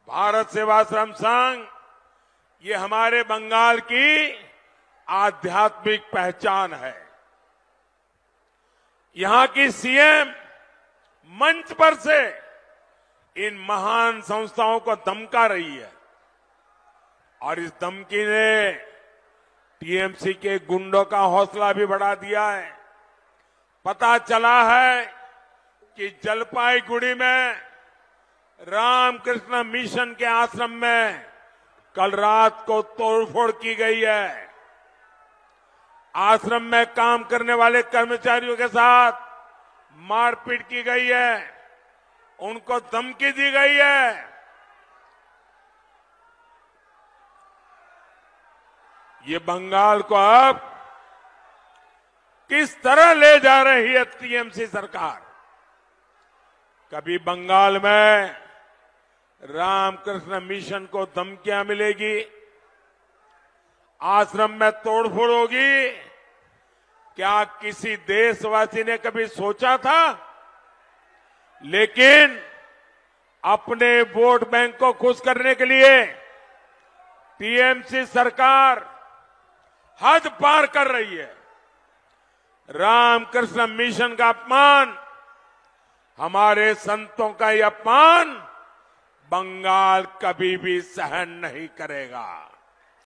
भारत सेवाश्रम संघ ये हमारे बंगाल की आध्यात्मिक पहचान है। यहां की सीएम मंच पर से इन महान संस्थाओं को धमका रही है और इस धमकी ने टीएमसी के गुंडों का हौसला भी बढ़ा दिया है। पता चला है कि जलपाईगुड़ी में रामकृष्ण मिशन के आश्रम में कल रात को तोड़फोड़ की गई है। आश्रम में काम करने वाले कर्मचारियों के साथ मारपीट की गई है, उनको धमकी दी गई है। ये बंगाल को अब किस तरह ले जा रही है टीएमसी सरकार। कभी बंगाल में रामकृष्ण मिशन को धमकियां मिलेगी, आश्रम में तोड़फोड़ होगी। क्या किसी देशवासी ने कभी सोचा था? लेकिन अपने वोट बैंक को खुश करने के लिए टीएमसी सरकार हद पार कर रही है। रामकृष्ण मिशन का अपमान, हमारे संतों का यह अपमान बंगाल कभी भी सहन नहीं करेगा।